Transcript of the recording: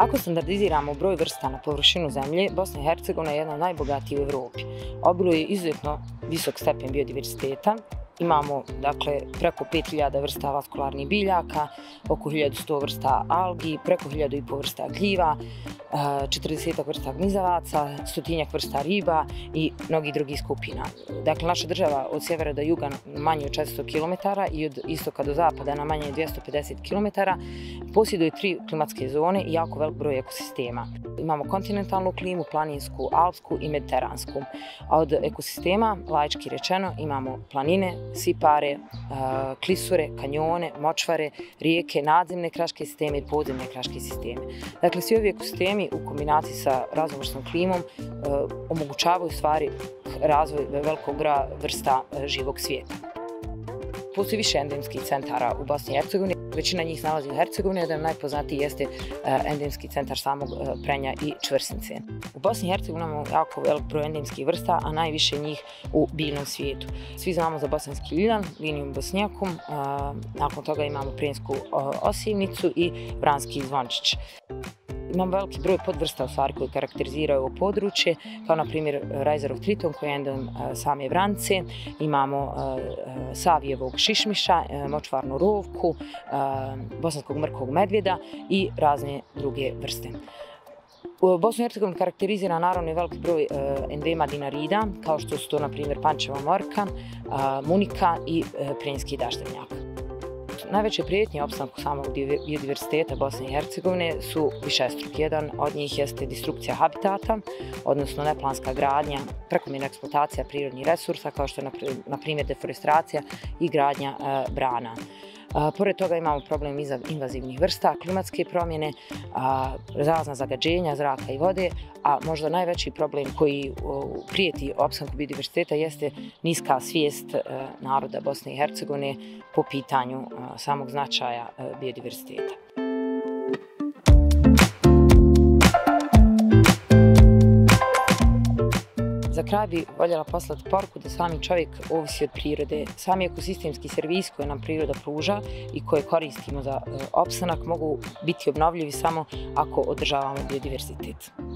Ako standardiziramo broj vrsta na površinu zemlje, Bosna i Hercegovina je jedna od najbogatijih u Evropi. Obiluje izuzetno visok stepen biodiverziteta. Imamo preko 5000 vrsta vaskularnih biljaka, oko 1100 vrsta algi, preko 1500 vrsta gljiva, 40 vrsta gnizavaca, 100 vrsta riba i mnogih drugih skupina. Dakle, naša država od sjevera do juga manje od 400 km i od istoka do zapada na manje od 250 km posjeduje 3 klimatske zone i jako velik broj ekosistema. Imamo kontinentalnu klimu, planinsku, alpsku i mediteransku. A od ekosistema, laički rečeno, imamo planine, sipare, klisure, kanjone, močvare, rijeke, nadzemne kraške sisteme i podzemne kraške sisteme. Dakle, svi ovi ekosistemi u kombinaciji sa raznovrsnom klimom omogućavaju u stvari razvoj velikog broja vrsta živog svijeta. Postoji više endemskih centara u Bosni i Hercegovini. Većina njih se nalazi u Hercegovini, jedan od najpoznatijih jeste endemski centar samog Prenja i Čvrsnice. U Bosni i Hercegovini imamo jako velik broj endemskih vrsta, a najviše njih u biljnom svijetu. Svi znamo za bosanski ljilan, linijum bosnjakum, nakon toga imamo prinsku osivnicu i vranski zvončić. Imamo veliki broj podvrsta koji karakteriziraju ovo područje, kao na primjer rajzerov triton koji je endem same Vrance, imamo savijevog šišmiša, močvarnu rovku, bosanskog mrkog medvjeda i razne druge vrste. Bosnu i Hercegovinu karakterizira naravno i veliki broj endema dinarida, kao što su to na primjer pančeva morka, munika i prinjski daštevnjak. Najveće prijetnje opstanku samog biodiverziteta Bosne i Hercegovine su višestruki. Jedan od njih jeste destrukcija habitata, odnosno neplanska gradnja, prekomjerna eksploatacija prirodnih resursa, kao što je na primjer deforestacija i gradnja brana. Pored toga imamo problem invazivnih vrsta, klimatske promjene, razna zagađenja zraka i vode, a možda najveći problem koji prijeti opstanku biodiverziteta jeste niska svijest naroda Bosne i Hercegovine po pitanju samog značaja biodiverziteta. Za kraj bih voljela poslati poruku da sami čovjek ovisi od prirode. Sami ekosistemski servisi koje nam priroda pruža i koje koristimo za opstanak mogu biti obnovljivi samo ako održavamo biodiverzitet.